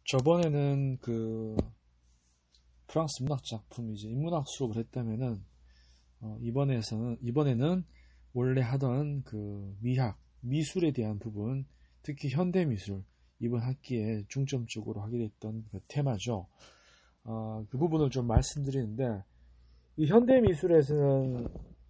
저번에는 그 프랑스 문학 작품 이제 인문학 수업을 했다면은 이번에는 원래 하던 그 미술에 대한 부분, 특히 현대 미술 이번 학기에 중점적으로 하게 됐던 그 테마죠. 그 부분을 좀 말씀드리는데, 이 현대 미술에서는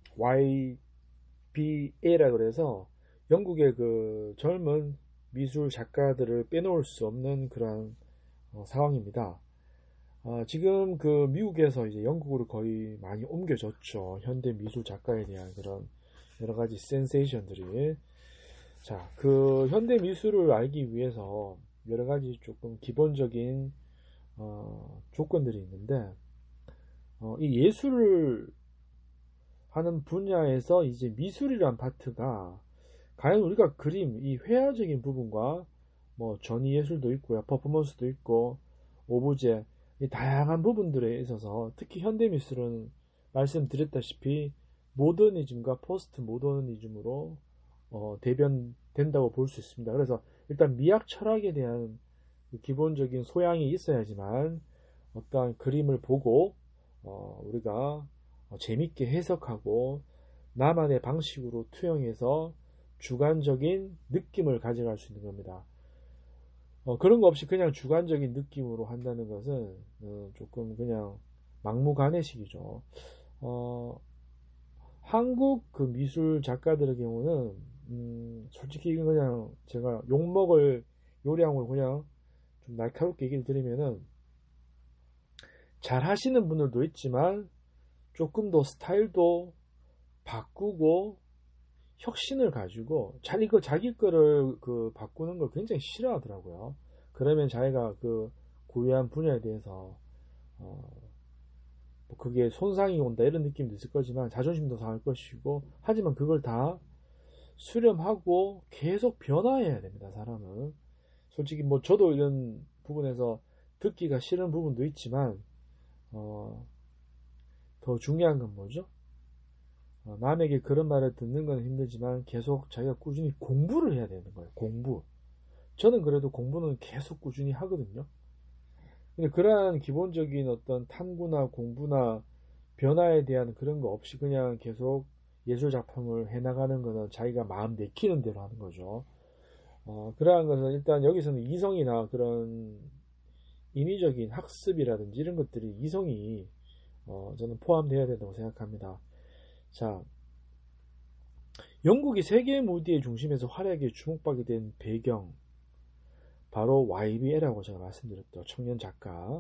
YBA라 그래서 영국의 그 젊은 미술 작가들을 빼놓을 수 없는 그런 상황입니다. 지금 그 미국에서 이제 영국으로 거의 많이 옮겨졌죠. 현대 미술 작가에 대한 그런 여러 가지 센세이션들이. 자, 그 현대 미술을 알기 위해서 여러 가지 조금 기본적인 조건들이 있는데, 이 예술을 하는 분야에서 이제 미술이란 파트가 과연 우리가 그림, 이 회화적인 부분과 뭐 전위 예술도 있고요, 퍼포먼스도 있고, 오브제, 이 다양한 부분들에 있어서 특히 현대 미술은 말씀드렸다시피 모더니즘과 포스트 모더니즘으로 대변된다고 볼 수 있습니다. 그래서 일단 미학 철학에 대한 기본적인 소양이 있어야지만 어떠한 그림을 보고 우리가 재밌게 해석하고 나만의 방식으로 투영해서 주관적인 느낌을 가져갈 수 있는 겁니다. 그런 거 없이 그냥 주관적인 느낌으로 한다는 것은 조금 그냥 막무가내식이죠. 한국 그 미술 작가들의 경우는 솔직히 이건 그냥 제가 욕먹을 요량으로 그냥 좀 날카롭게 얘기를 드리면은 잘 하시는 분들도 있지만 조금 더 스타일도 바꾸고 혁신을 가지고 자기 거를 그 바꾸는 걸 굉장히 싫어하더라고요. 그러면 자기가 그 고유한 분야에 대해서 뭐 그게 손상이 온다 이런 느낌도 있을 거지만 자존심도 상할 것이고, 하지만 그걸 다 수렴하고 계속 변화해야 됩니다. 사람은 솔직히 뭐 저도 이런 부분에서 듣기가 싫은 부분도 있지만 더 중요한 건 뭐죠? 남에게 그런 말을 듣는 건 힘들지만 계속 자기가 꾸준히 공부를 해야 되는 거예요. 공부. 저는 그래도 공부는 계속 꾸준히 하거든요. 근데 그러한 기본적인 어떤 탐구나 공부나 변화에 대한 그런 거 없이 그냥 계속 예술 작품을 해나가는 거는 자기가 마음 내키는 대로 하는 거죠. 그러한 것은 일단 여기서는 이성이나 그런 인위적인 학습이라든지 이런 것들이 이성이 저는 포함되어야 된다고 생각합니다. 자, 영국이 세계 무대의 중심에서 활약에 주목받게 된 배경, 바로 YBA라고 제가 말씀드렸죠. 청년 작가.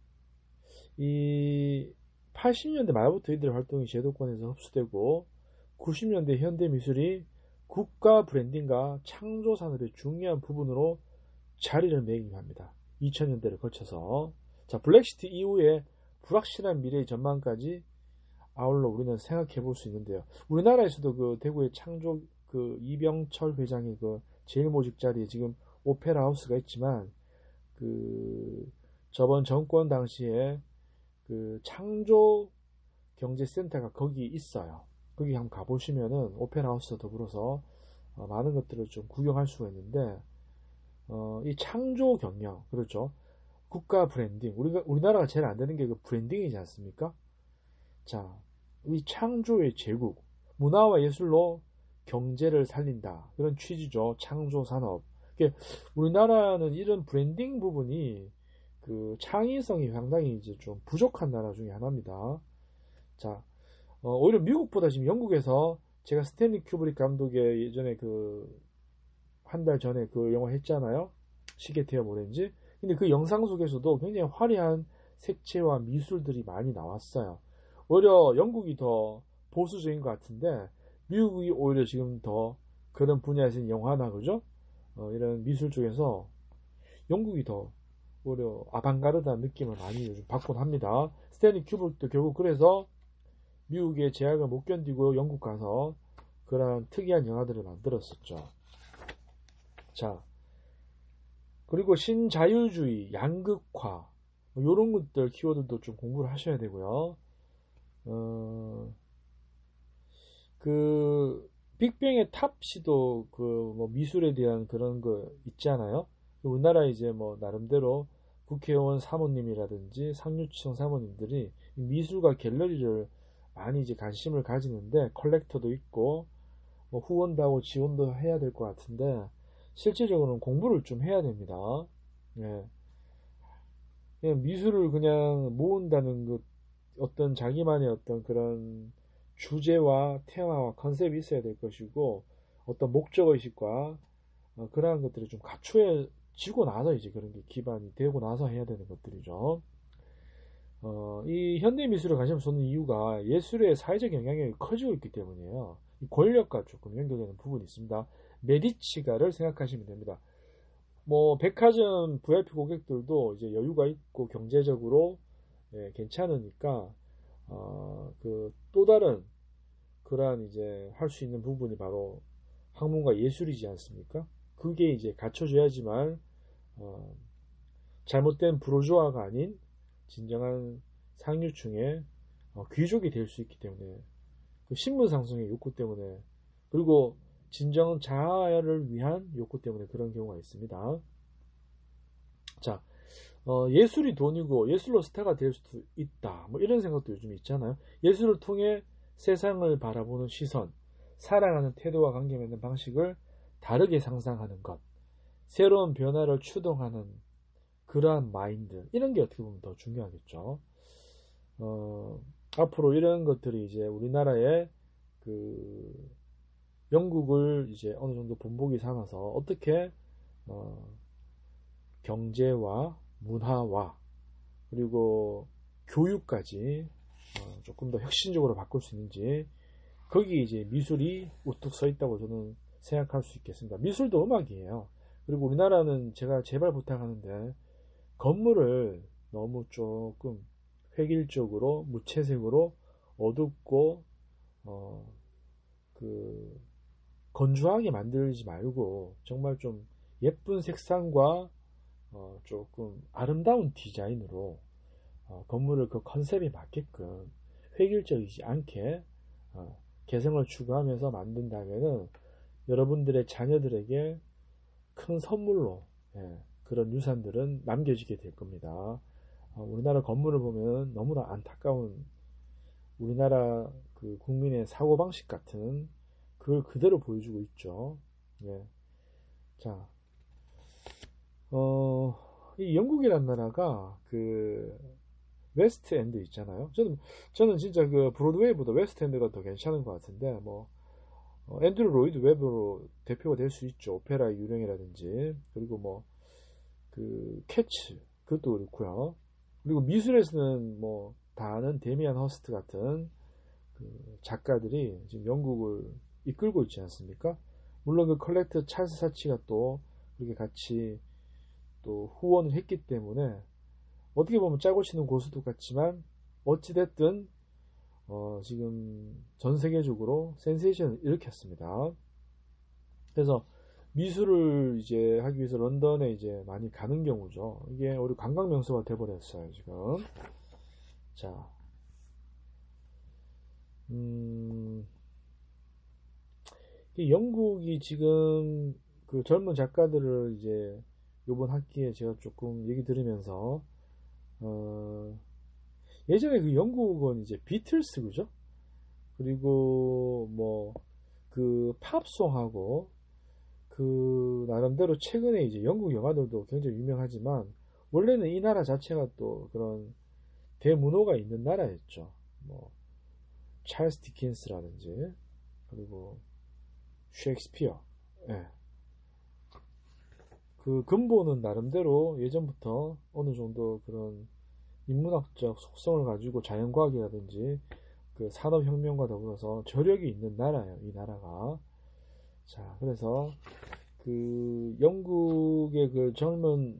이 80년대 말부터 이들의 활동이 제도권에서 흡수되고 90년대 현대 미술이 국가 브랜딩과 창조 산업의 중요한 부분으로 자리를 매기게 합니다. 2000년대를 거쳐서. 자, 블랙시트 이후에 불확실한 미래의 전망까지 아울러 우리는 생각해 볼 수 있는데요. 우리나라에서도 그 대구의 창조 그 이병철 회장의 그 제일 모직 자리에 지금 오페라 하우스가 있지만, 그 저번 정권 당시에 그 창조 경제센터가 거기 있어요. 거기 한번 가보시면은 오페라 하우스 더불어서 많은 것들을 좀 구경할 수가 있는데, 이 창조 경영, 그렇죠. 국가 브랜딩, 우리나라가 제일 안 되는 게 그 브랜딩이지 않습니까? 자, 이 창조의 제국, 문화와 예술로 경제를 살린다, 그런 취지죠. 창조 산업. 우리나라는 이런 브랜딩 부분이 그 창의성이 상당히 이제 좀 부족한 나라 중에 하나입니다. 자, 오히려 미국보다 지금 영국에서, 제가 스탠리 큐브릭 감독의 예전에 그 한 달 전에 그 영화 했잖아요. 시계태엽 오렌지. 근데 그 영상 속에서도 굉장히 화려한 색채와 미술들이 많이 나왔어요. 오히려 영국이 더 보수적인 것 같은데 미국이 오히려 지금 더 그런 분야에서 영화나 그죠? 이런 미술 쪽에서 영국이 더 오히려 아방가르다는 느낌을 많이 요즘 받곤 합니다. 스탠리 큐브릭도 결국 그래서 미국의 제약을 못 견디고 영국 가서 그런 특이한 영화들을 만들었었죠. 자, 그리고 신자유주의, 양극화, 이런 것들 키워드도 좀 공부를 하셔야 되고요. 그 빅뱅의 탑시도 그 뭐 미술에 대한 그런 거 있잖아요. 우리나라 이제 뭐 나름대로 국회의원 사모님이라든지 상류층 사모님들이 미술과 갤러리를 많이 이제 관심을 가지는데 컬렉터도 있고 뭐 후원도 하고 지원도 해야 될 것 같은데 실질적으로는 공부를 좀 해야 됩니다. 예. 그냥 미술을 그냥 모은다는 것 어떤 자기만의 어떤 그런 주제와 테마와 컨셉이 있어야 될 것이고 어떤 목적의식과 그러한 것들을 좀 갖추어지고 나서 이제 그런 게 기반이 되고 나서 해야 되는 것들이죠. 이 현대미술에 관심을 쏟는 이유가 예술의 사회적 영향력이 커지고 있기 때문이에요. 이 권력과 조금 연결되는 부분이 있습니다. 메디치가를 생각하시면 됩니다. 뭐 백화점 VIP 고객들도 이제 여유가 있고 경제적으로 괜찮으니까 그 또 다른 그러한 이제 할 수 있는 부분이 바로 학문과 예술이지 않습니까? 그게 이제 갖춰져야지만 잘못된 부르주아가 아닌 진정한 상류층의 귀족이 될 수 있기 때문에 그 신분 상승의 욕구 때문에 그리고 진정 자아를 위한 욕구 때문에 그런 경우가 있습니다. 자, 예술이 돈이고 예술로 스타가 될 수도 있다. 뭐 이런 생각도 요즘 있잖아요. 예술을 통해 세상을 바라보는 시선, 살아가는 태도와 관계 맺는 방식을 다르게 상상하는 것, 새로운 변화를 추동하는 그러한 마인드, 이런 게 어떻게 보면 더 중요하겠죠. 앞으로 이런 것들이 이제 우리나라의 그 영국을 이제 어느 정도 본보기 삼아서 어떻게 경제와 문화와 그리고 교육까지 조금 더 혁신적으로 바꿀 수 있는지 거기에 이제 미술이 우뚝 서 있다고 저는 생각할 수 있겠습니다. 미술도 음악이에요. 그리고 우리나라는 제가 제발 부탁하는데 건물을 너무 조금 획일적으로 무채색으로 어둡고 그 건조하게 만들지 말고 정말 좀 예쁜 색상과 조금 아름다운 디자인으로 건물을 그 컨셉에 맞게끔 획일적이지 않게 개성을 추구하면서 만든다면은 여러분들의 자녀들에게 큰 선물로 그런 유산들은 남겨지게 될 겁니다. 우리나라 건물을 보면 너무나 안타까운 우리나라 그 국민의 사고방식 같은 그걸 그대로 보여주고 있죠. 예. 자, 이 영국이란 나라가 그 웨스트 엔드 있잖아요. 저는 진짜 그 브로드웨이보다 웨스트 엔드가 더 괜찮은 것 같은데 뭐 앤드류 로이드 웨버로 대표가 될 수 있죠. 오페라의 유령이라든지 그리고 뭐 그 캐츠 그것도 그렇고요. 그리고 미술에서는 뭐 다 아는 데미안 허스트 같은 그 작가들이 지금 영국을 이끌고 있지 않습니까? 물론 그 컬렉터 찰스 사치가 또 그렇게 같이 또 후원을 했기 때문에 어떻게 보면 짜고 치는 고수도 같지만 어찌됐든 지금 전 세계적으로 센세이션을 일으켰습니다. 그래서 미술을 이제 하기 위해서 런던에 이제 많이 가는 경우죠. 이게 우리 관광 명소가 돼버렸어요, 지금. 자, 영국이 지금 그 젊은 작가들을 이제 요번 학기에 제가 조금 얘기 들으면서 예전에 그 영국은 이제 비틀스 그죠? 그리고 뭐 그 팝송하고 그 나름대로 최근에 이제 영국 영화들도 굉장히 유명하지만 원래는 이 나라 자체가 또 그런 대문호가 있는 나라였죠. 뭐 찰스 디킨스라든지 그리고 셰익스피어. 예. 그 근본은 나름대로 예전부터 어느 정도 그런 인문학적 속성을 가지고 자연과학이라든지 그 산업혁명과 더불어서 저력이 있는 나라예요, 이 나라가. 자, 그래서 그 영국의 그 젊은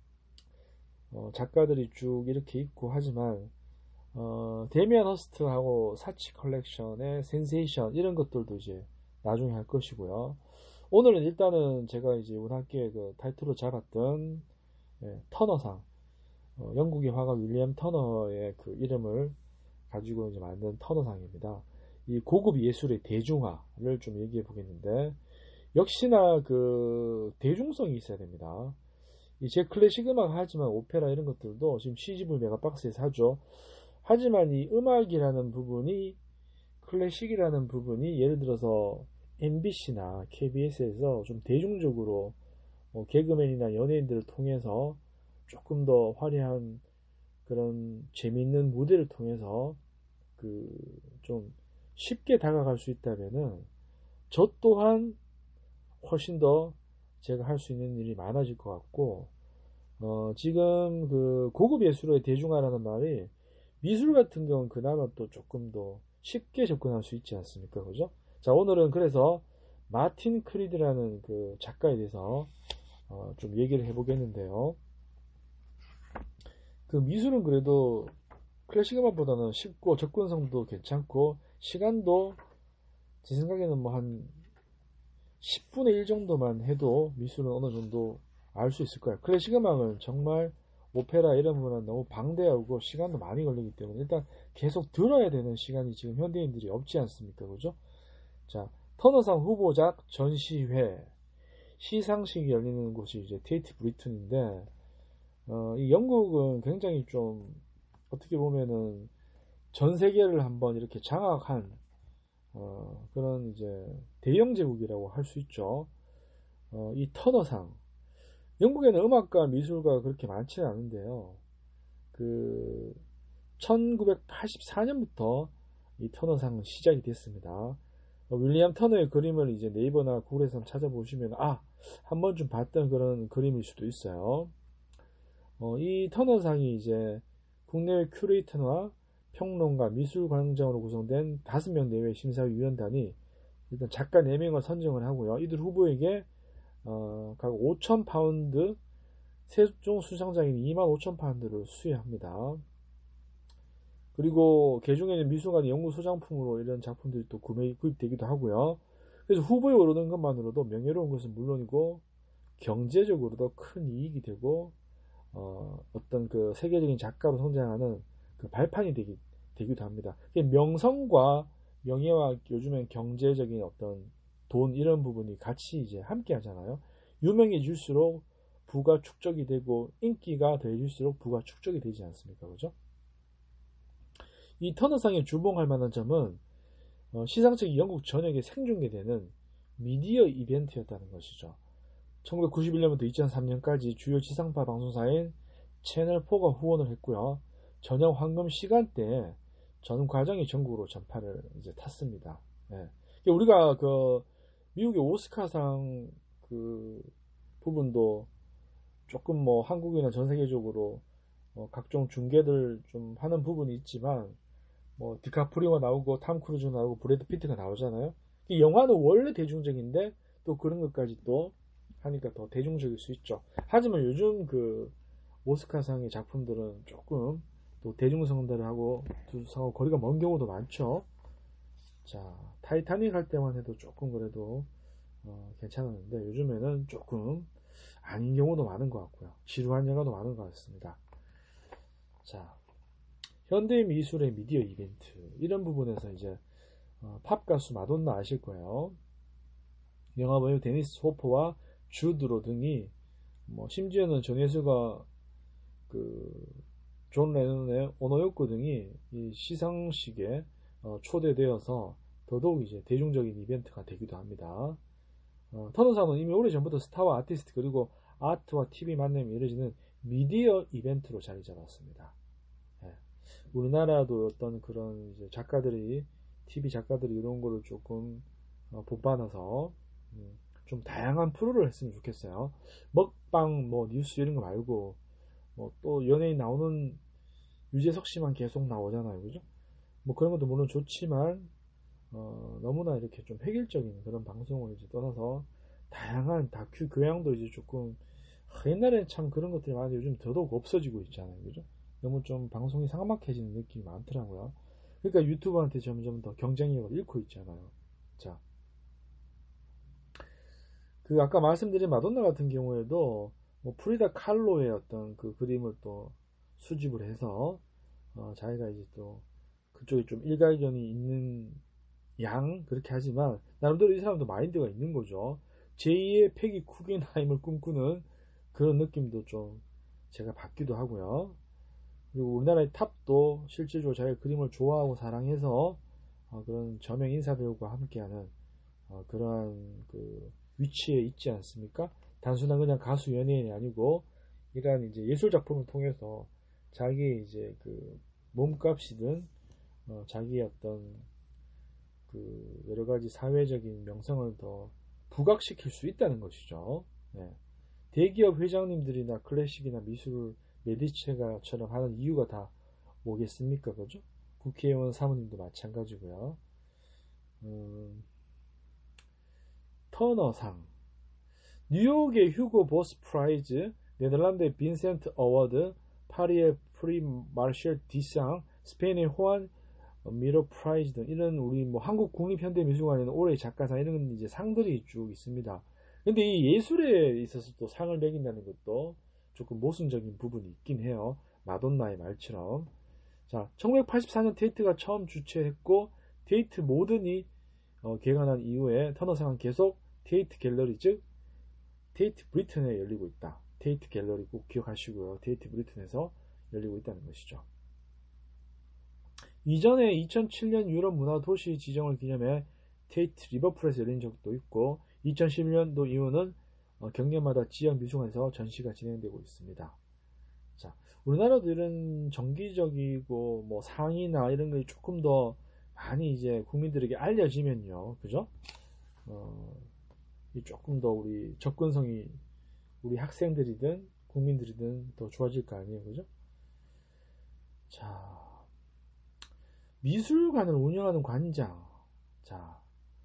작가들이 쭉 이렇게 있고 하지만 데미안 허스트하고 사치 컬렉션의 센세이션 이런 것들도 이제 나중에 할 것이고요. 오늘은 일단은 제가 이제 오늘 학기에 그 타이틀로 잡았던 터너상 영국의 화가 윌리엄 터너의 그 이름을 가지고 이제 만든 터너상입니다. 이 고급 예술의 대중화를 좀 얘기해 보겠는데 역시나 그 대중성이 있어야 됩니다. 제 클래식 음악 하지만 오페라 이런 것들도 지금 CGV 메가박스에서 하죠. 하지만 이 음악이라는 부분이, 클래식이라는 부분이 예를 들어서 MBC나 KBS에서 좀 대중적으로 개그맨이나 연예인들을 통해서 조금 더 화려한 그런 재미있는 무대를 통해서 그 좀 쉽게 다가갈 수 있다면은 저 또한 훨씬 더 제가 할 수 있는 일이 많아질 것 같고, 지금 그 고급 예술의 대중화라는 말이 미술 같은 경우는 그나마 또 조금 더 쉽게 접근할 수 있지 않습니까? 그죠? 자, 오늘은 그래서 마틴 크리드라는 그 작가에 대해서 좀 얘기를 해보겠는데요. 그 미술은 그래도 클래식 음악보다는 쉽고 접근성도 괜찮고 시간도 제 생각에는 뭐 한 10분의 1 정도만 해도 미술은 어느 정도 알 수 있을 거예요. 클래식 음악은 정말 오페라 이런 거는 너무 방대하고 시간도 많이 걸리기 때문에 일단 계속 들어야 되는 시간이 지금 현대인들이 없지 않습니까? 그죠? 자, 터너상 후보작 전시회 시상식이 열리는 곳이 이제 테이트 브리튼인데, 이 영국은 굉장히 좀 어떻게 보면은 전 세계를 한번 이렇게 장악한 그런 이제 대영 제국이라고 할 수 있죠. 이 터너상, 영국에는 음악가 미술가가 그렇게 많지는 않은데요. 그 1984년부터 이 터너상은 시작이 됐습니다. 윌리엄 터너의 그림을 이제 네이버나 구글에서 찾아보시면 한 번쯤 봤던 그런 그림일 수도 있어요. 이 터너상이 이제 국내외 큐레이터나 평론가, 미술관장으로 구성된 5명 내외 심사위원단이 일단 작가 4명을 선정을 하고요. 이들 후보에게 각 5,000파운드, 최종 수상자인 25,000파운드를 수여합니다. 그리고 개중에는 미술관의 연구 소장품으로 이런 작품들이 또 구입되기도 하고요. 그래서 후보에 오르는 것만으로도 명예로운 것은 물론이고 경제적으로도 큰 이익이 되고 어떤 그 세계적인 작가로 성장하는 그 발판이 되기도 합니다. 명성과 명예와 요즘엔 경제적인 어떤 돈 이런 부분이 같이 이제 함께 하잖아요. 유명해질수록 부가 축적이 되고 인기가 더해질수록 부가 축적이 되지 않습니까? 그죠? 이 터너상에 주목할 만한 점은 시상식이 영국 전역에 생중계되는 미디어 이벤트였다는 것이죠. 1991년부터 2003년까지 주요 지상파 방송사인 채널4가 후원을 했고요. 저녁 황금 시간대에 전 과정이 전국으로 전파를 이제 탔습니다. 예. 우리가 그 미국의 오스카상 그 부분도 조금 뭐 한국이나 전 세계적으로 각종 중계들 좀 하는 부분이 있지만 뭐 디카프리오가 나오고 탐 크루즈 나오고 브래드 피트가 나오잖아요. 이 영화는 원래 대중적인데 또 그런 것까지 또 하니까 더 대중적일 수 있죠. 하지만 요즘 그 오스카상의 작품들은 조금 또 대중성들하고 두상하고 거리가 먼 경우도 많죠. 자, 타이타닉 할 때만 해도 조금 그래도 괜찮았는데 요즘에는 조금 아닌 경우도 많은 것 같고요. 지루한 영화도 많은 것 같습니다. 자, 현대 미술의 미디어 이벤트 이런 부분에서 이제 팝 가수 마돈나 아실 거예요. 영화 배우 데니스 호퍼와 주드로 등이 뭐 심지어는 전예수가 그 존 레논의 오노요코 등이 이 시상식에 초대되어서 더더욱 이제 대중적인 이벤트가 되기도 합니다. 터너상은 이미 오래전부터 스타와 아티스트 그리고 아트와 TV 만남이 이루어지는 미디어 이벤트로 자리 잡았습니다. 예. 우리나라도 어떤 그런 이제 작가들이 TV 작가들이 이런 거를 조금 본받아서 좀 다양한 프로를 했으면 좋겠어요. 먹방 뭐 뉴스 이런 거 말고 뭐 또 연예인 나오는 유재석 씨만 계속 나오잖아요, 그죠? 뭐 그런 것도 물론 좋지만 너무나 이렇게 좀 획일적인 그런 방송을 이제 떠나서 다양한 다큐 교양도 이제 조금 옛날에는 참 그런 것들이 많은데 요즘 더더욱 없어지고 있잖아요, 그죠? 너무 좀 방송이 삭막해지는 느낌이 많더라고요. 그러니까 유튜버한테 점점 더 경쟁력을 잃고 있잖아요. 자, 그 아까 말씀드린 마돈나 같은 경우에도 뭐 프리다 칼로의 어떤 그 그림을 또 수집을 해서 자기가 이제 또 그쪽에 좀 일가견이 있는 양 그렇게 하지만 나름대로 이 사람도 마인드가 있는 거죠. 제2의 패기 쿠겐하임을 꿈꾸는 그런 느낌도 좀 제가 받기도 하고요. 그리고 우리나라의 탑도 실질적으로 자기가 그림을 좋아하고 사랑해서 그런 저명 인사배우가 함께하는 그러한 그 위치에 있지 않습니까? 단순한 그냥 가수 연예인이 아니고 이러한 이제 예술 작품을 통해서 자기 이제 그 몸값이든 자기의 어떤 그 여러 가지 사회적인 명성을 더 부각시킬 수 있다는 것이죠. 네. 대기업 회장님들이나 클래식이나 미술 메디체가처럼 하는 이유가 다 뭐겠습니까? 그죠? 국회의원 사모님도 마찬가지고요. 터너상, 뉴욕의 휴고 보스 프라이즈, 네덜란드의 빈센트 어워드, 파리의 프리 마르셜 디상, 스페인의 호안 미러 프라이즈 등 이런 우리 뭐 한국 국립현대미술관에는 올해의 작가상 이런 이제 상들이 쭉 있습니다. 근데 이 예술에 있어서 또 상을 매긴다는 것도 조금 모순적인 부분이 있긴 해요. 마돈나의 말처럼. 자, 1984년 테이트가 처음 주최했고 테이트 모든이 개관한 이후에 터너상은 계속 테이트 갤러리 즉 테이트 브리튼에 열리고 있다. 테이트 갤러리 꼭 기억하시고요. 테이트 브리튼에서 열리고 있다는 것이죠. 이전에 2007년 유럽 문화도시 지정을 기념해 테이트 리버풀에서 열린 적도 있고 2011년도 이후는 경년마다 지역 미술관에서 전시가 진행되고 있습니다. 자, 우리나라도 이런 정기적이고 뭐 상이나 이런 게 조금 더 많이 이제 국민들에게 알려지면요, 그죠? 조금 더 우리 접근성이 우리 학생들이든 국민들이든 더 좋아질 거 아니에요, 그죠? 자, 미술관을 운영하는 관장. 자,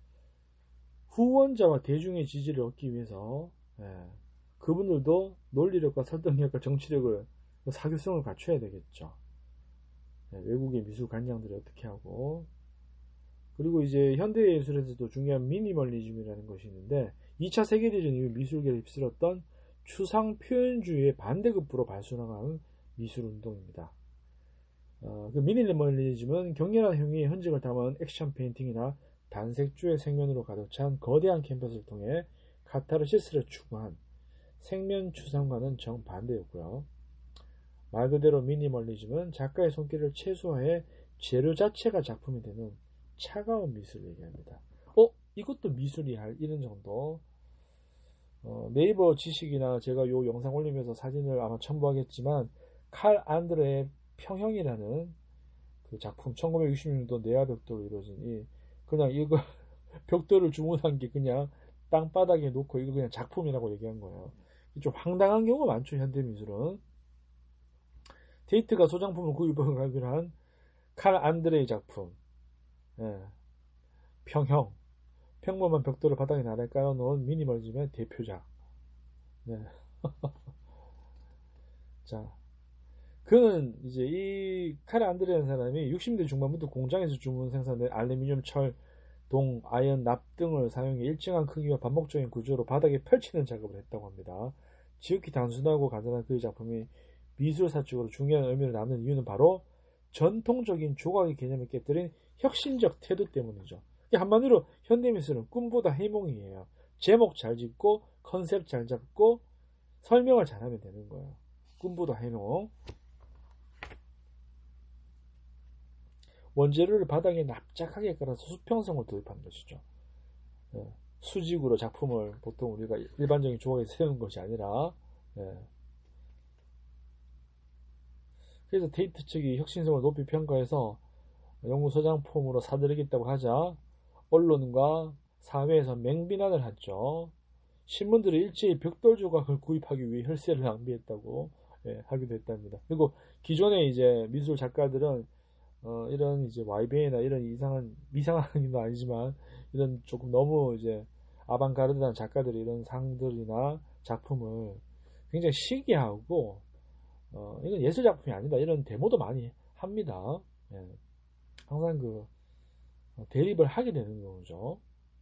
후원자와 대중의 지지를 얻기 위해서 그분들도 논리력과 설득력과 정치력을 사교성을 갖춰야 되겠죠. 외국의 미술관장들이 어떻게 하고 그리고 이제 현대예술에서도 중요한 미니멀리즘이라는 것이 있는데 2차 세계대전 이후 미술계를 휩쓸었던 추상 표현주의의 반대급부로 발전하는 미술운동입니다. 그 미니멀리즘은 격렬한 행위의 흔적을 담은 액션 페인팅이나 단색주의 생면으로 가득 찬 거대한 캔버스를 통해 카타르시스를 추구한 생면 추상과는 정반대였고요. 말 그대로 미니멀리즘은 작가의 손길을 최소화해 재료 자체가 작품이 되는 차가운 미술을 얘기합니다. 이것도 미술이 할 이런 정도. 네이버 지식이나 제가 요 영상 올리면서 사진을 아마 첨부하겠지만 칼 안드레의 평형이라는 그 작품 1966년도 내화 벽돌로 이루어진 그냥 이거 벽돌을 주문한 게 그냥 땅바닥에 놓고 이거 그냥 작품이라고 얘기한 거예요. 좀 황당한 경우가 많죠, 현대미술은. 테이트가 소장품을 구입하기로 한 칼 안드레의 작품, 평형, 평범한 벽돌을 바닥에 나란히 깔아놓은 미니멀리즘의 대표작. 네. 자, 그는 이제 이 칼 안드레라는 사람이 60대 중반부터 공장에서 주문 생산된 알루미늄, 철, 동, 아연, 납 등을 사용해 일정한 크기와 반복적인 구조로 바닥에 펼치는 작업을 했다고 합니다. 지극히 단순하고 간단한 그의 작품이 미술사적으로 중요한 의미를 남는 이유는 바로 전통적인 조각의 개념을 깨뜨린 혁신적 태도 때문이죠. 한마디로 현대미술은 꿈보다 해몽이에요. 제목 잘 짓고 컨셉 잘 잡고 설명을 잘하면 되는 거예요. 꿈보다 해몽. 원재료를 바닥에 납작하게 깔아서 수평성을 도입한 것이죠. 수직으로 작품을 보통 우리가 일반적인 조각에 세우는 것이 아니라 그래서 테이트 측이 혁신성을 높이 평가해서 영구 소장품으로 사들이겠다고 하자 언론과 사회에서 맹비난을 했죠. 신문들이 일제히 벽돌 조각을 구입하기 위해 혈세를 낭비했다고 하기도 했답니다. 그리고 기존의 이제 미술 작가들은 이런 이제 YBN이나 이런 이상한 건 아니지만 이런 조금 너무 이제 아방가르드한 작가들이 이런 상들이나 작품을 굉장히 시기하고 이건 예술 작품이 아니다 이런 데모도 많이 합니다. 항상 그 대립을 하게 되는 거죠.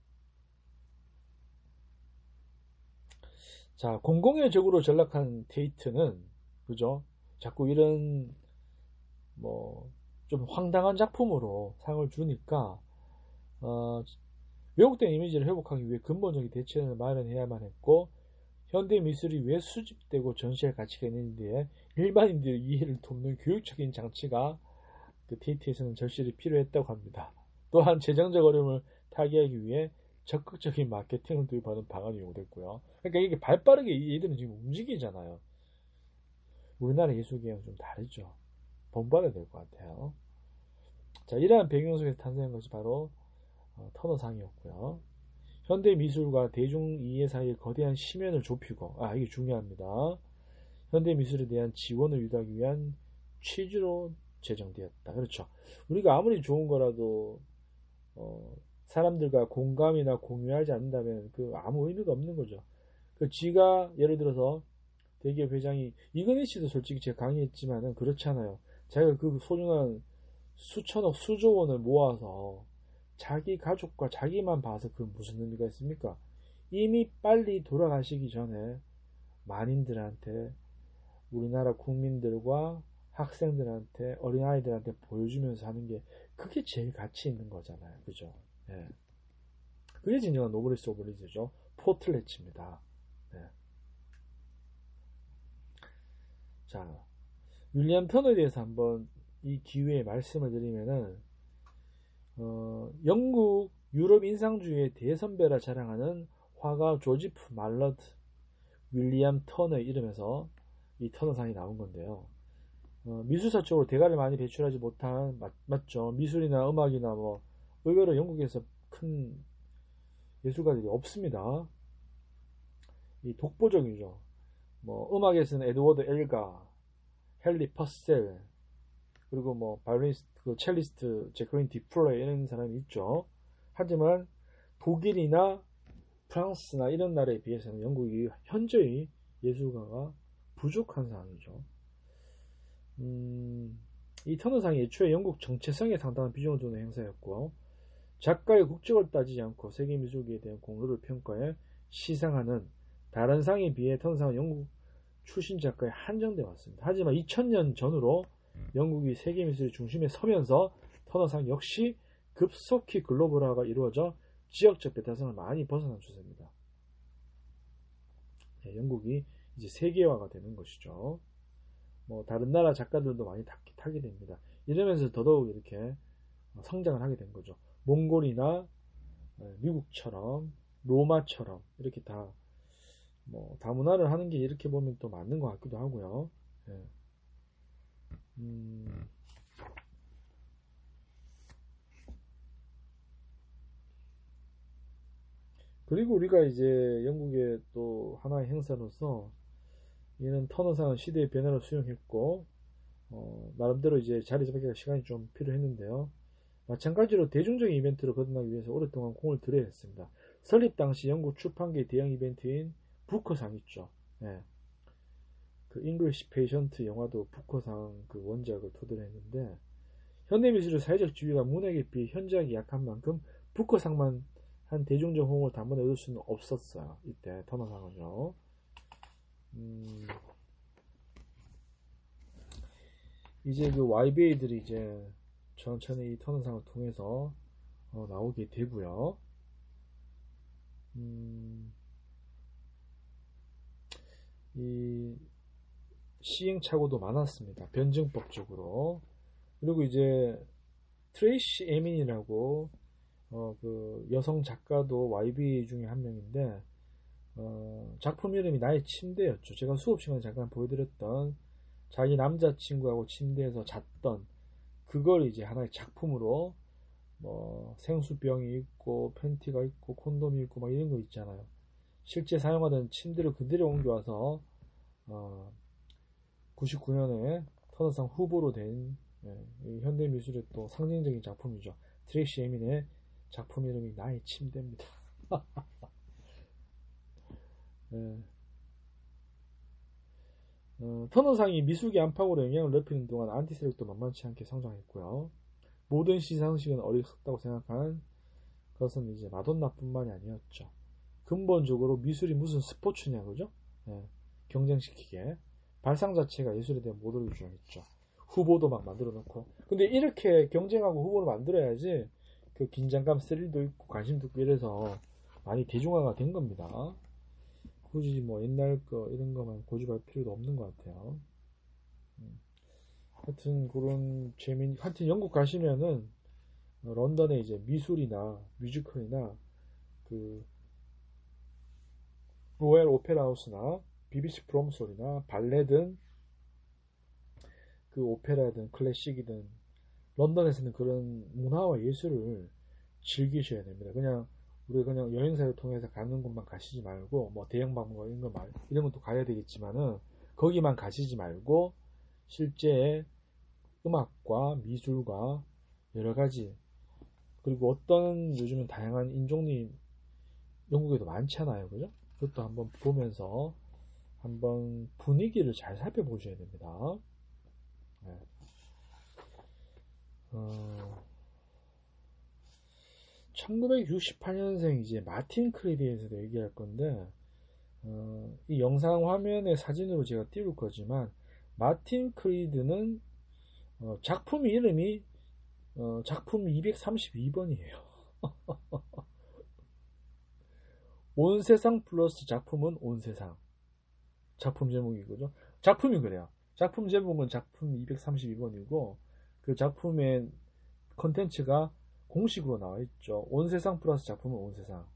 자, 공공의 적으로 전락한 테이트는 그죠? 자꾸 이런 뭐 좀 황당한 작품으로 상을 주니까 왜곡된 이미지를 회복하기 위해 근본적인 대책을 마련해야만 했고 현대 미술이 왜 수집되고 전시할 가치가 있는지에 일반인들의 이해를 돕는 교육적인 장치가 그 테이트에서는 절실히 필요했다고 합니다. 또한 재정적 어려움을 타개하기 위해 적극적인 마케팅을 도입하는 방안이 요구됐고요. 그러니까 이게 발빠르게 얘들은 지금 움직이잖아요. 우리나라 예술계랑 좀 다르죠. 본받아야 될 것 같아요. 자, 이러한 배경 속에서 탄생한 것이 바로 터너상이었고요. 현대 미술과 대중 이해 사이의 거대한 심연을 좁히고, 이게 중요합니다. 현대 미술에 대한 지원을 유도하기 위한 취지로 제정되었다. 그렇죠. 우리가 아무리 좋은 거라도 사람들과 공감이나 공유하지 않는다면 그 아무 의미가 없는 거죠. 그 지가 예를 들어서 대기업 회장이 이건희 씨도 솔직히 제가 강의했지만은 그렇잖아요. 자기가 그 소중한 수천억 수조 원을 모아서 자기 가족과 자기만 봐서 그 무슨 의미가 있습니까? 이미 빨리 돌아가시기 전에 만인들한테 우리나라 국민들과 학생들한테 어린아이들한테 보여주면서 하는 게 그게 제일 가치 있는 거잖아요. 그죠? 예. 그게 진정한 노블리스 오브 리즈죠. 포틀레츠입니다. 네. 자, 윌리엄 터너에 대해서 한번 이 기회에 말씀을 드리면은 영국 유럽 인상주의의 대선배라 자랑하는 화가 조지프 말러드 윌리엄 터너의 이름에서 이 터너상이 나온 건데요. 미술사 쪽으로 대가를 많이 배출하지 못한 맞죠. 미술이나 음악이나 뭐 의외로 영국에서 큰 예술가들이 없습니다. 이 독보적이죠. 뭐 음악에서는 에드워드 엘가, 헨리 퍼셀, 그리고 뭐 바이올리니스트, 그 첼리스트 제크린 디플레 이런 사람이 있죠. 하지만 독일이나 프랑스나 이런 나라에 비해서는 영국이 현저히 예술가가 부족한 상황이죠. 이 터너상이 애초에 영국 정체성에 상당한 비중을 두는 행사였고, 작가의 국적을 따지지 않고 세계 미술계에 대한 공로를 평가해 시상하는 다른 상에 비해 터너상은 영국 출신 작가에 한정되어 왔습니다. 하지만 2000년 전후로 영국이 세계 미술의 중심에 서면서 터너상 역시 급속히 글로벌화가 이루어져 지역적 배타성을 많이 벗어난 추세입니다. 네, 영국이 이제 세계화가 되는 것이죠. 뭐 다른 나라 작가들도 많이 타게 됩니다. 이러면서 더더욱 이렇게 성장을 하게 된 거죠. 몽골이나 미국처럼 로마처럼 이렇게 다 뭐 다문화를 하는 게 이렇게 보면 또 맞는 것 같기도 하고요. 네. 그리고 우리가 이제 영국의 또 하나의 행사로서 이는 터너상은 시대의 변화를 수용했고 나름대로 이제 자리 잡기가 시간이 좀 필요했는데요. 마찬가지로 대중적인 이벤트로 거듭나기 위해서 오랫동안 공을 들여야 했습니다. 설립 당시 영국 출판계 대형 이벤트인 부커상 있죠. 네. 그 잉글리시 페이션트 영화도 부커상 그 원작을 토대로 했는데 현대미술의 사회적 지위가 문학에 비해 현저하게 약한 만큼 부커상만 한 대중적 호응을 단번에 얻을 수는 없었어요. 이때 터너상은요. 이제 그 YBA들이 이제 천천히 이 터너상을 통해서 나오게 되고요. 이 시행착오도 많았습니다. 변증법적으로. 그리고 이제 트레이시 에민이라고 그 여성 작가도 YB 중에 한 명인데 작품 이름이 나의 침대였죠. 제가 수업 시간에 잠깐 보여드렸던 자기 남자친구하고 침대에서 잤던 그걸 이제 하나의 작품으로 뭐 생수병이 있고 팬티가 있고 콘돔이 있고 막 이런 거 있잖아요. 실제 사용하던 침대를 그대로 옮겨와서 99년에 터너상 후보로 된 현대미술의 또 상징적인 작품이죠. 트레이시 에민의 작품 이름이 나의 침대입니다. 네. 터너상이 미술계 안팎으로 영향을 넓히는 동안 안티세력도 만만치 않게 성장했고요. 모든 시상식은 어리석다고 생각하는 것은 이제 마돈나뿐만이 아니었죠. 근본적으로 미술이 무슨 스포츠냐 그죠? 네. 경쟁시키게 발상 자체가 예술에 대한 모독을 주장했죠. 후보도 막 만들어 놓고. 근데 이렇게 경쟁하고 후보를 만들어야지 그 긴장감, 스릴도 있고 관심도 있고 이래서 많이 대중화가 된 겁니다. 굳이 뭐 옛날 거 이런 거만 고집할 필요도 없는 것 같아요. 하여튼 그런 하여튼 영국 가시면은 런던에 이제 미술이나 뮤지컬이나 그 로얄 오페라 하우스나 BBC 프롬솔이나 발레든 그 오페라든 클래식이든 런던에서는 그런 문화와 예술을 즐기셔야 됩니다. 그냥 우리가 그냥 여행사를 통해서 가는 곳만 가시지 말고 뭐 대형 박물관 이런 것도 가야 되겠지만은 거기만 가시지 말고 실제 음악과 미술과 여러 가지 그리고 어떤 요즘은 다양한 인종이 영국에도 많잖아요. 그죠? 그것도 한번 보면서 한번 분위기를 잘 살펴보셔야 됩니다. 네. 1968년생 이제 마틴 크리드에 대해서 얘기할 건데 이 영상 화면에 사진으로 제가 띄울 거지만 마틴 크리드는 작품 이름이 작품 232번이에요. 온 세상 플러스 작품은 온 세상. 작품 제목이거죠. 작품이 그래요. 작품 제목은 작품 232번이고 그 작품의 컨텐츠가 공식으로 나와 있죠. 온 세상 플러스 작품은 온 세상.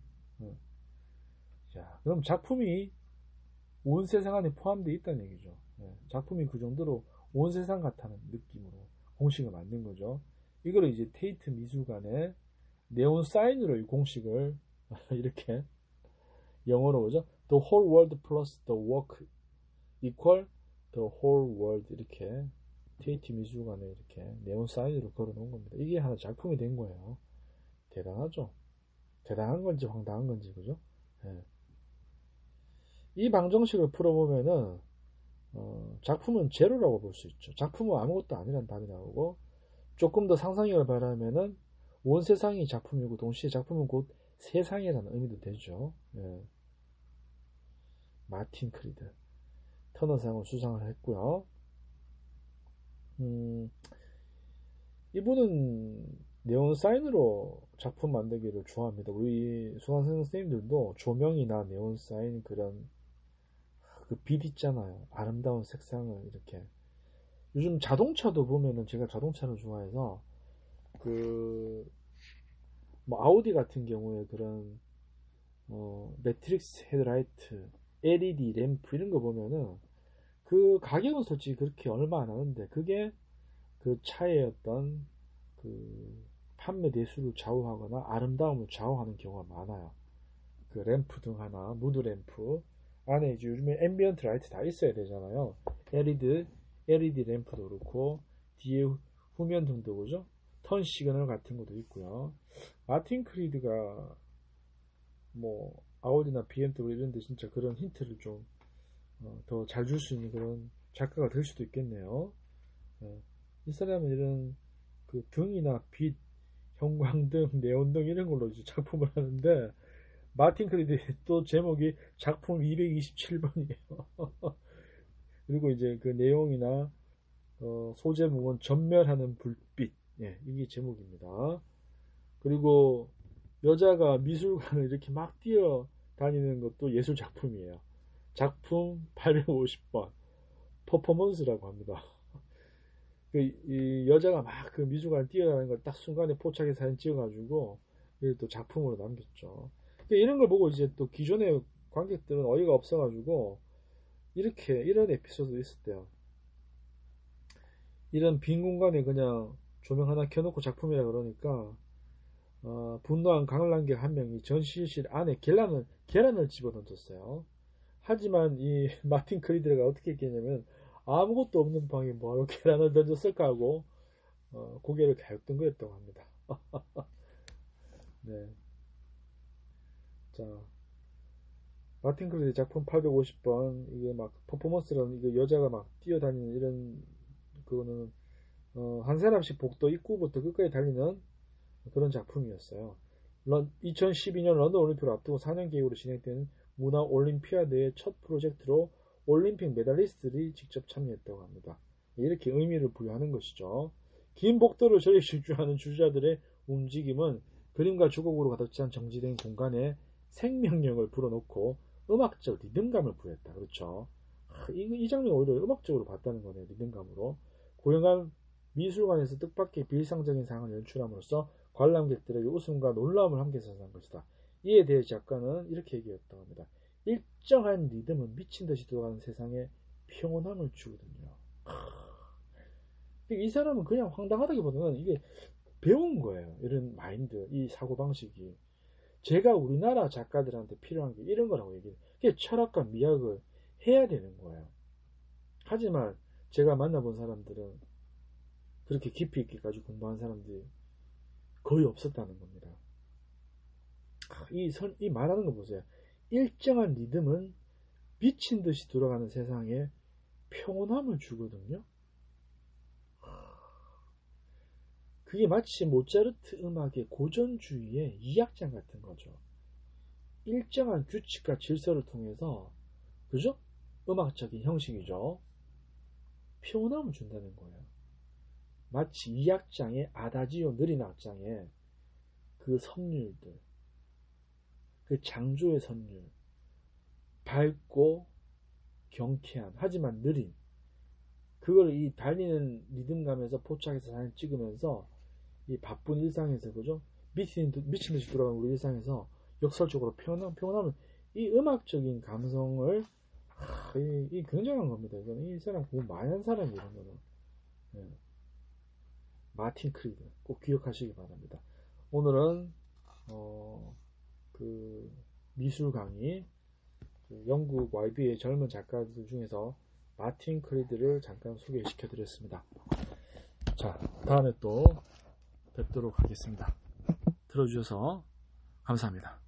자, 그럼 작품이 온 세상 안에 포함되어 있다는 얘기죠. 작품이 그 정도로 온 세상 같다는 느낌으로 공식을 만든 거죠. 이거를 이제 테이트 미술관에 네온 사인으로 이 공식을 이렇게 영어로 보죠. The whole world plus the work equal the whole world 이렇게 테이트 미술관에 이렇게 네온 사인으로 걸어 놓은 겁니다. 이게 하나 작품이 된 거예요. 대단하죠. 대단한 건지 황당한 건지 그죠? 네. 이 방정식을 풀어보면은 작품은 제로라고 볼 수 있죠. 작품은 아무것도 아니란 답이 나오고 조금 더 상상력을 발휘하면은 온 세상이 작품이고 동시에 작품은 곧 세상이라는 의미도 되죠. 예. 마틴 크리드 터너상을 수상을 했고요. 이분은 네온 사인으로 작품 만들기를 좋아합니다. 우리 수강생 선생님들도 조명이나 네온 사인 그런 그 빛 있잖아요. 아름다운 색상을 이렇게 요즘 자동차도 보면은 제가 자동차를 좋아해서 그 뭐 아우디 같은 경우에 그런 매트릭스 헤드라이트, LED 램프 이런 거 보면은 그 가격은 솔직히 그렇게 얼마 안 하는데 그게 그 차의 어떤 그 판매 대수를 좌우하거나 아름다움을 좌우하는 경우가 많아요. 그 램프 등 하나, 무드 램프 안에 이제 요즘에 앰비언트 라이트 다 있어야 되잖아요. LED 램프도 그렇고 뒤에 후면 등도 그죠? 턴 시그널 같은 것도 있고요. 마틴 크리드가 뭐 아우디나 BMW 이런 데 진짜 그런 힌트를 좀 더 잘 줄 수 있는 그런 작가가 될 수도 있겠네요. 이 사람은 이런 그 등이나 빛, 형광등, 네온등 이런 걸로 이제 작품을 하는데 마틴 크리드의 또 제목이 작품 227번이에요. 그리고 이제 그 내용이나 소제목은 전멸하는 불빛. 예, 이게 제목입니다. 그리고 여자가 미술관을 이렇게 막 뛰어다니는 것도 예술 작품이에요. 작품 850번. 퍼포먼스라고 합니다. 이 여자가 막 그 미술관을 뛰어다니는 걸 딱 순간에 포착해 사진 찍어가지고 또 작품으로 남겼죠. 이런 걸 보고 이제 또 기존의 관객들은 어이가 없어가지고 이런 에피소드 있었대요. 이런 빈 공간에 그냥 조명 하나 켜놓고 작품이라 그러니까 분노한 관람객 한 명이 전시실 안에 계란을 집어던졌어요. 하지만 이 마틴 크리드가 어떻게 했겠냐면 아무것도 없는 방에 뭐하러 계란을 던졌을까 하고 고개를 갸웃뚱거렸다고 합니다. 네. 자, 마틴 크리드 작품 850번 이게 막 퍼포먼스라는 이거 여자가 막 뛰어다니는 이런 그거는 한 사람씩 복도 입구부터 끝까지 달리는 그런 작품이었어요. 2012년 런던 올림픽을 앞두고 4년 계획으로 진행된 문화 올림피아드의 첫 프로젝트로 올림픽 메달리스트들이 직접 참여했다고 합니다. 이렇게 의미를 부여하는 것이죠. 긴 복도를 저리 질주하는 주자들의 움직임은 그림과 주곡으로 가득 찬 정지된 공간에 생명력을 불어넣고 음악적 리듬감을 부여했다. 그렇죠. 이 장면 오히려 음악적으로 봤다는 거네요. 리듬감으로. 고영한 미술관에서 뜻밖의 비일상적인 상황을 연출함으로써 관람객들에게 웃음과 놀라움을 함께 선사한 것이다. 이에 대해 작가는 이렇게 얘기했다고 합니다. 일정한 리듬은 미친 듯이 돌아가는 세상에 평온함을 주거든요. 이 사람은 그냥 황당하다기보다는 이게 배운 거예요. 이런 마인드, 이 사고방식이. 제가 우리나라 작가들한테 필요한 게 이런 거라고 얘기해요. 그게 철학과 미학을 해야 되는 거예요. 하지만 제가 만나본 사람들은 그렇게 깊이 있게까지 공부한 사람들이 거의 없었다는 겁니다. 이 말하는 거 보세요. 일정한 리듬은 미친 듯이 돌아가는 세상에 평온함을 주거든요. 그게 마치 모차르트 음악의 고전주의의 이악장 같은 거죠. 일정한 규칙과 질서를 통해서, 그죠? 음악적인 형식이죠. 평온함을 준다는 거예요. 마치 이 악장의 아다지오 느린 악장의 그 선율들, 그 장조의 선율, 밝고 경쾌한 하지만 느린, 그걸 이 달리는 리듬감에서 포착해서 사진 찍으면서 이 바쁜 일상에서, 그죠? 미친 듯이 돌아가는 우리 일상에서 역설적으로 표현하면 이 음악적인 감성을 이 굉장한 겁니다. 이거는 이 사람 공부 많이 한 사람이 이런 거는. 네. 마틴 크리드 꼭 기억하시기 바랍니다. 오늘은 그 미술 강의, 그 영국 YB의 젊은 작가들 중에서 마틴 크리드를 잠깐 소개시켜 드렸습니다. 자, 다음에 또 뵙도록 하겠습니다. 들어주셔서 감사합니다.